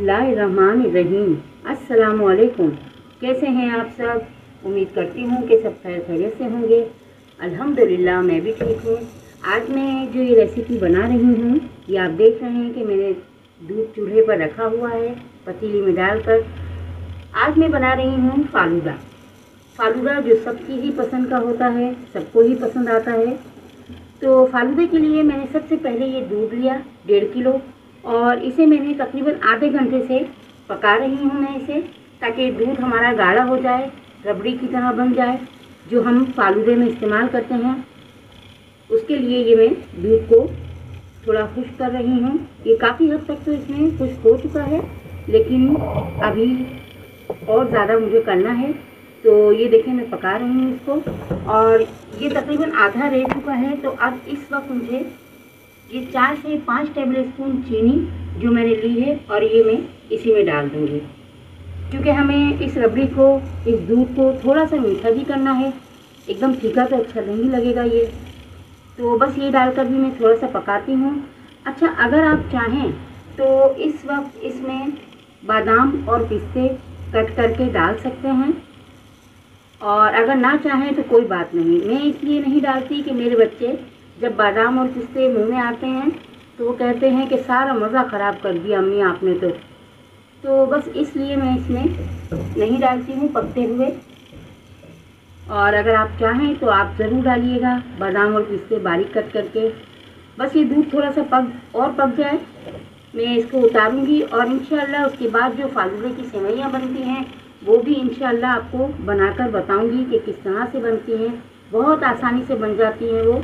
बिस्मिल्लाहिर्रहमानिर्रहीम। अस्सलामुअलैकुम। कैसे हैं आप सब? उम्मीद करती हूँ कि सब खैर खैरियत से होंगे। अल्हम्दुलिल्लाह मैं भी ठीक हूँ। आज मैं जो ये रेसिपी बना रही हूँ, ये आप देख रहे हैं कि मैंने दूध चूल्हे पर रखा हुआ है पतीली में डालकर। आज मैं बना रही हूँ फालूदा। फालूदा जो सबकी ही पसंद का होता है, सबको ही पसंद आता है। तो फालूदे के लिए मैंने सबसे पहले ये दूध लिया 1.5 किलो, और इसे मैंने तकरीबन आधे घंटे से पका रही हूँ मैं इसे, ताकि दूध हमारा गाढ़ा हो जाए, रबड़ी की तरह बन जाए, जो हम फालूदे में इस्तेमाल करते हैं। उसके लिए ये मैं दूध को थोड़ा खुश्क कर रही हूँ। ये काफ़ी हद तक तो इसमें खुश्क हो चुका है, लेकिन अभी और ज़्यादा मुझे करना है। तो ये देखिए मैं पका रही हूँ इसको, और ये तकरीबन आधा रह चुका है। तो अब इस वक्त मुझे ये 4 से 5 टेबल स्पून चीनी जो मैंने ली है, और ये मैं इसी में डाल दूँगी, क्योंकि हमें इस रबड़ी को, इस दूध को थोड़ा सा मीठा भी करना है। एकदम फीका तो अच्छा नहीं लगेगा ये। तो बस ये डालकर भी मैं थोड़ा सा पकाती हूँ। अच्छा, अगर आप चाहें तो इस वक्त इसमें बादाम और पिस्ते कट करके डाल सकते हैं, और अगर ना चाहें तो कोई बात नहीं। मैं इसलिए नहीं डालती कि मेरे बच्चे जब बादाम और पिस्ते मुंह में आते हैं तो वो कहते हैं कि सारा मज़ा ख़राब कर दिया अम्मी आपने तो बस इसलिए मैं इसमें नहीं डालती हूँ पकते हुए। और अगर आप चाहें तो आप ज़रूर डालिएगा बादाम और पिस्ते बारीक कट करके। बस ये दूध थोड़ा सा पक जाए, मैं इसको उतारूँगी, और इंशाअल्लाह उसके बाद जो फालूदे की सेवइयाँ बनती हैं वो भी इंशाअल्लाह आपको बनाकर बताऊंगी कि किस तरह से बनती हैं। बहुत आसानी से बन जाती हैं वो।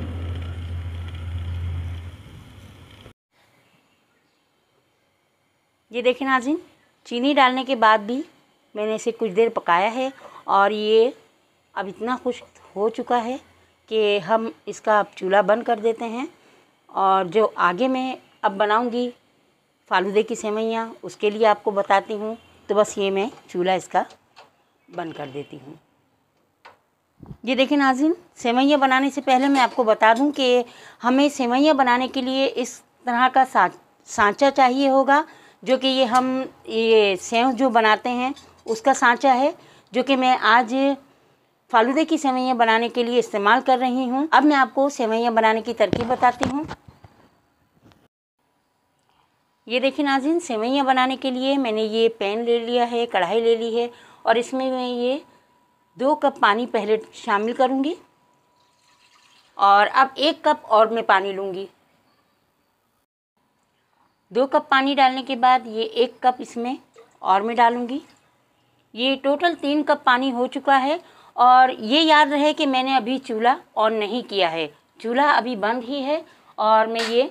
ये देखें नाज़रीन, चीनी डालने के बाद भी मैंने इसे कुछ देर पकाया है, और ये अब इतना खुश्क हो चुका है कि हम इसका अब चूल्हा बंद कर देते हैं। और जो आगे मैं अब बनाऊंगी फालूदे की सेवइयाँ, उसके लिए आपको बताती हूँ। तो बस ये मैं चूल्हा इसका बंद कर देती हूँ। ये देखिए नाज़रीन, सेवइयाँ बनाने से पहले मैं आपको बता दूं कि हमें सेवइयाँ बनाने के लिए इस तरह का सांचा चाहिए होगा, जो कि ये सेव जो बनाते हैं उसका सांचा है, जो कि मैं आज फालूदे की सेवइयाँ बनाने के लिए इस्तेमाल कर रही हूँ। अब मैं आपको सेवइयाँ बनाने की तरकीब बताती हूँ। ये देखिए नाज़रीन, सेवइयाँ बनाने के लिए मैंने ये पैन ले लिया है, कढ़ाई ले ली है, और इसमें मैं ये 2 कप पानी पहले शामिल करूँगी, और अब 1 कप और मैं पानी लूँगी। 2 कप पानी डालने के बाद ये 1 कप इसमें और मैं डालूँगी। ये टोटल 3 कप पानी हो चुका है। और ये याद रहे कि मैंने अभी चूल्हा ऑन नहीं किया है, चूल्हा अभी बंद ही है। और मैं ये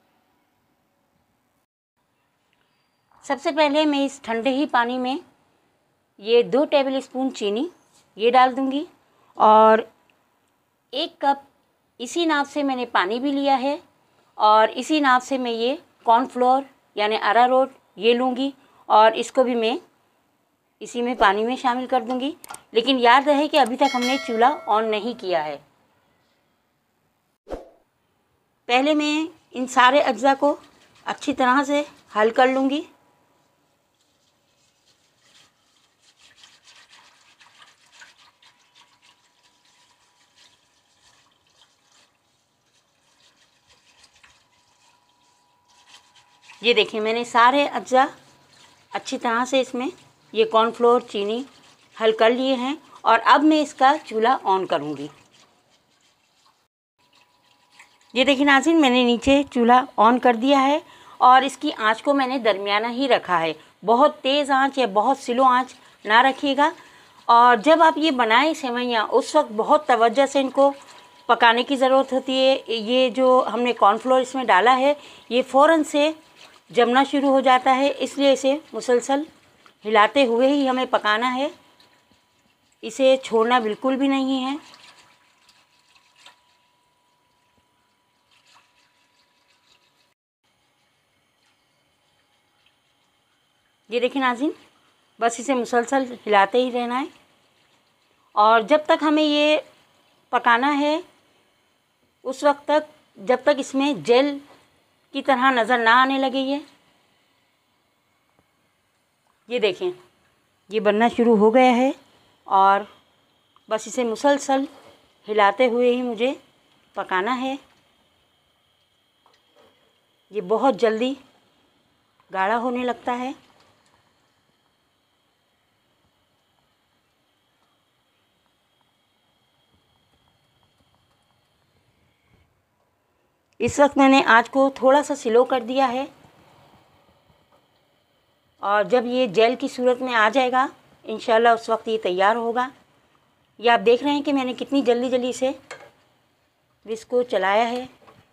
सबसे पहले मैं इस ठंडे ही पानी में ये 2 टेबल स्पून चीनी ये डाल दूँगी, और 1 कप इसी नाप से मैंने पानी भी लिया है, और इसी नाप से मैं ये कॉर्नफ्लोर यानी अरारोट ये लूँगी, और इसको भी मैं इसी में पानी में शामिल कर दूँगी। लेकिन याद रहे कि अभी तक हमने चूल्हा ऑन नहीं किया है। पहले मैं इन सारे अज्जा को अच्छी तरह से हल कर लूँगी। ये देखिए, मैंने सारे अज्जा अच्छी तरह से इसमें ये कॉर्नफ्लोर चीनी हल कर लिए हैं, और अब मैं इसका चूल्हा ऑन करूँगी। ये देखिए नाज़रीन, मैंने नीचे चूल्हा ऑन कर दिया है, और इसकी आंच को मैंने दरमियाना ही रखा है। बहुत तेज़ आंच या बहुत स्लो आंच ना रखिएगा। और जब आप ये बनाएं सेवइयाँ, उस वक्त बहुत तवज्जो से इनको पकाने की ज़रूरत होती है। ये जो हमने कॉर्नफ्लोर इसमें डाला है, ये फ़ौरन से जमना शुरू हो जाता है, इसलिए इसे मुसलसल हिलाते हुए ही हमें पकाना है, इसे छोड़ना बिल्कुल भी नहीं है। ये देखिए नाज़रीन, बस इसे मुसलसल हिलाते ही रहना है, और जब तक हमें ये पकाना है उस वक्त तक, जब तक इसमें जेल की तरह नज़र ना आने लगे। ये देखें, ये बनना शुरू हो गया है और बस इसे मुसलसल हिलाते हुए ही मुझे पकाना है। ये बहुत जल्दी गाढ़ा होने लगता है। इस वक्त मैंने आँच को थोड़ा सा स्लो कर दिया है और जब ये जेल की सूरत में आ जाएगा इंशाल्लाह उस वक्त ये तैयार होगा। ये आप देख रहे हैं कि मैंने कितनी जल्दी जल्दी से विस्क को चलाया है।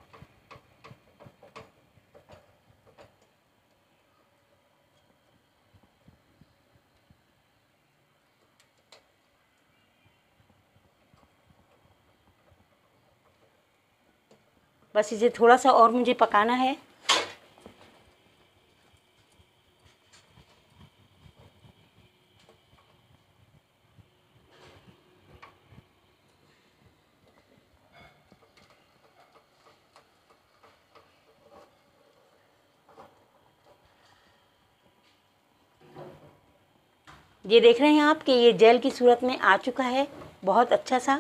बस इसे थोड़ा सा और मुझे पकाना है। ये देख रहे हैं आप कि ये जेल की सूरत में आ चुका है बहुत अच्छा सा।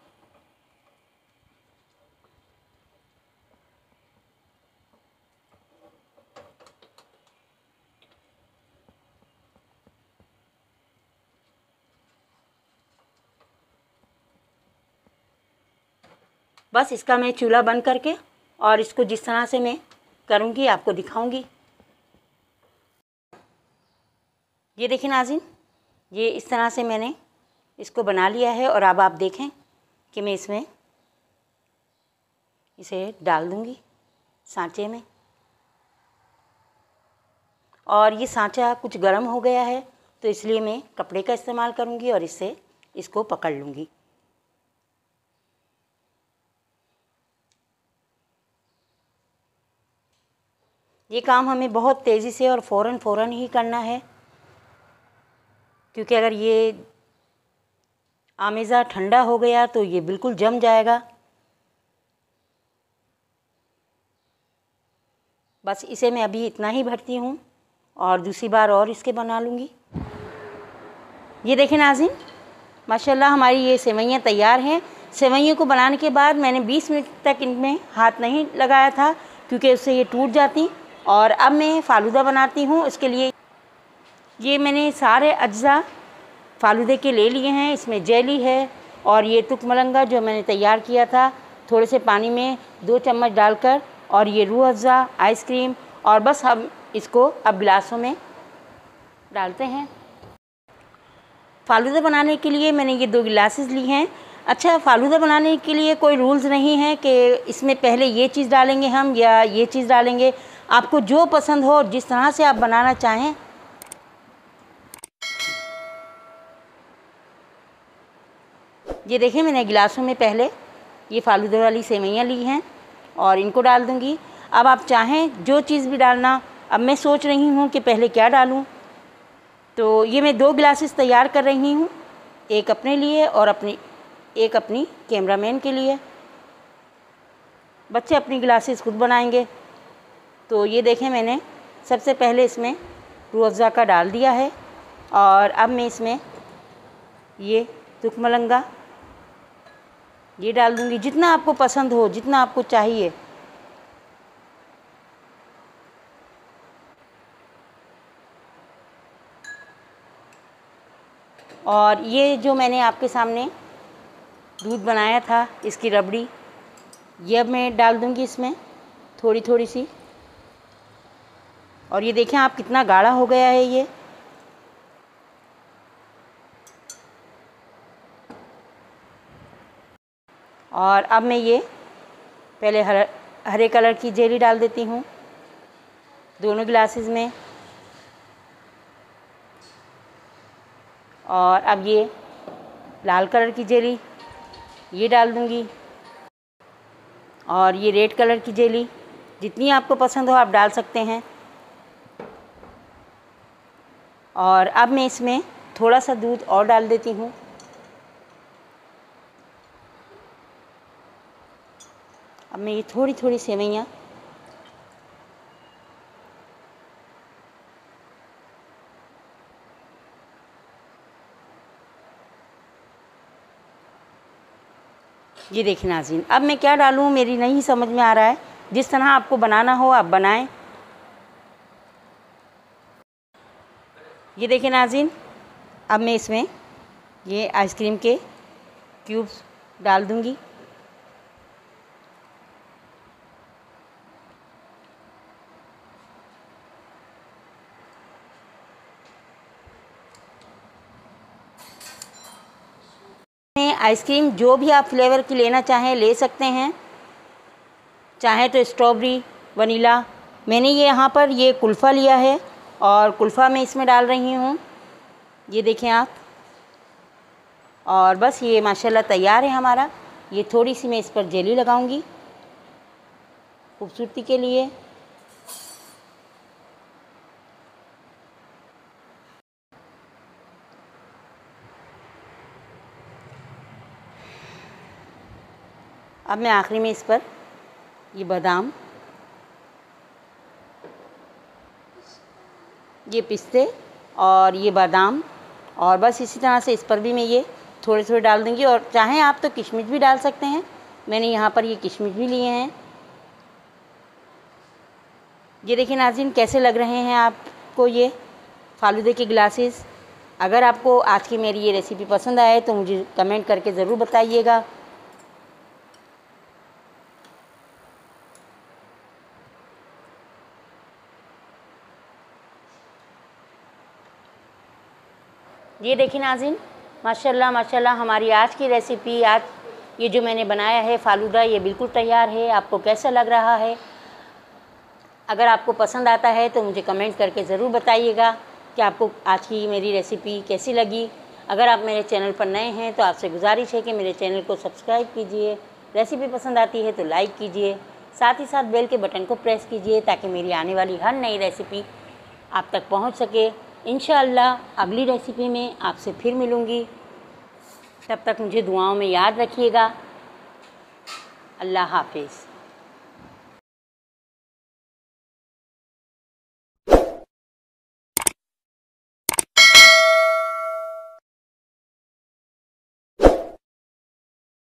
बस इसका मैं चूल्हा बंद करके और इसको जिस तरह से मैं करूँगी आपको दिखाऊंगी। ये देखिए नाज़रीन, ये इस तरह से मैंने इसको बना लिया है और अब आप देखें कि मैं इसमें इसे डाल दूँगी सांचे में। और ये सांचा कुछ गर्म हो गया है तो इसलिए मैं कपड़े का इस्तेमाल करूँगी और इससे इसको पकड़ लूँगी। ये काम हमें बहुत तेज़ी से और फ़ौरन ही करना है, क्योंकि अगर ये आमेज़ा ठंडा हो गया तो ये बिल्कुल जम जाएगा। बस इसे मैं अभी इतना ही भरती हूँ और दूसरी बार और इसके बना लूँगी। ये देखें नाज़रीन, माशाल्लाह हमारी ये सेवइयाँ तैयार हैं। सेवइयों को बनाने के बाद मैंने 20 मिनट तक इनमें हाथ नहीं लगाया था क्योंकि उससे ये टूट जाती। और अब मैं फ़ालूदा बनाती हूँ। इसके लिए ये मैंने सारे अज्जा फ़ालूदे के ले लिए हैं। इसमें जेली है और ये तुकमलंगा जो मैंने तैयार किया था थोड़े से पानी में 2 चम्मच डालकर, और ये रूह अफ़ज़ा आइसक्रीम, और बस हम इसको अब गिलासों में डालते हैं। फ़ालूदा बनाने के लिए मैंने ये 2 गिलासेस ली हैं। अच्छा, फ़ालूदा बनाने के लिए कोई रूल्स नहीं है कि इसमें पहले ये चीज़ डालेंगे हम या ये चीज़ डालेंगे। आपको जो पसंद हो, जिस तरह से आप बनाना चाहें। ये देखें, मैंने गिलासों में पहले ये फ़ालूदा वाली सेवइयाँ ली हैं और इनको डाल दूँगी। अब आप चाहें जो चीज़ भी डालना। अब मैं सोच रही हूँ कि पहले क्या डालूँ, तो ये मैं 2 गिलासेस तैयार कर रही हूँ, एक अपने लिए और एक अपनी कैमरामैन के लिए। बच्चे अपनी गिलासेस खुद बनाएंगे। तो ये देखें, मैंने सबसे पहले इसमें रूह अफ़ज़ा का डाल दिया है और अब मैं इसमें ये तुकमलंगा ये डाल दूँगी। जितना आपको पसंद हो, जितना आपको चाहिए। और ये जो मैंने आपके सामने दूध बनाया था, इसकी रबड़ी, ये अब मैं डाल दूँगी इसमें थोड़ी थोड़ी सी। और ये देखें आप कितना गाढ़ा हो गया है ये। और अब मैं ये पहले हरे कलर की जेली डाल देती हूँ दोनों गिलासेस में, और अब ये लाल कलर की जेली ये डाल दूँगी, और ये रेड कलर की जेली जितनी आपको पसंद हो आप डाल सकते हैं। और अब मैं इसमें थोड़ा सा दूध और डाल देती हूँ। अब मैं ये थोड़ी थोड़ी सेवइयाँ ये देखिए नाज़रीन, अब मैं क्या डालूँ मेरी नहीं समझ में आ रहा है। जिस तरह आपको बनाना हो आप बनाएं। ये देखिए नाज़रीन, अब मैं इसमें ये आइसक्रीम के क्यूब्स डाल दूँगी। आइसक्रीम जो भी आप फ्लेवर की लेना चाहें ले सकते हैं, चाहे तो स्ट्रॉबेरी, वनीला। मैंने ये यहाँ पर ये कुल्फ़ा लिया है और कुल्फ़ा मैं इसमें डाल रही हूँ, ये देखें आप। और बस ये माशाल्लाह तैयार है हमारा। ये थोड़ी सी मैं इस पर जेली लगाऊंगी खूबसूरती के लिए। अब मैं आखिरी में इस पर ये बादाम, ये पिस्ते और ये बादाम, और बस इसी तरह से इस पर भी मैं ये थोड़े थोड़े डाल दूँगी। और चाहें आप तो किशमिश भी डाल सकते हैं। मैंने यहाँ पर ये किशमिश भी लिए हैं। ये देखिए नाज़रीन, कैसे लग रहे हैं आपको ये फालूदे के ग्लासेस। अगर आपको आज की मेरी ये रेसिपी पसंद आए तो मुझे कमेंट करके ज़रूर बताइएगा। ये देखिए नाज़रीन, माशाल्लाह माशाल्लाह हमारी आज की रेसिपी, आज ये जो मैंने बनाया है फ़ालूदा, ये बिल्कुल तैयार है। आपको कैसा लग रहा है? अगर आपको पसंद आता है तो मुझे कमेंट करके ज़रूर बताइएगा कि आपको आज की मेरी रेसिपी कैसी लगी। अगर आप मेरे चैनल पर नए हैं तो आपसे गुजारिश है कि मेरे चैनल को सब्सक्राइब कीजिए। रेसिपी पसंद आती है तो लाइक कीजिए, साथ ही साथ बेल के बटन को प्रेस कीजिए ताकि मेरी आने वाली हर नई रेसिपी आप तक पहुंच सके। इंशाअल्लाह अगली रेसिपी में आपसे फिर मिलूँगी। तब तक मुझे दुआओं में याद रखिएगा। अल्लाह हाफिज़।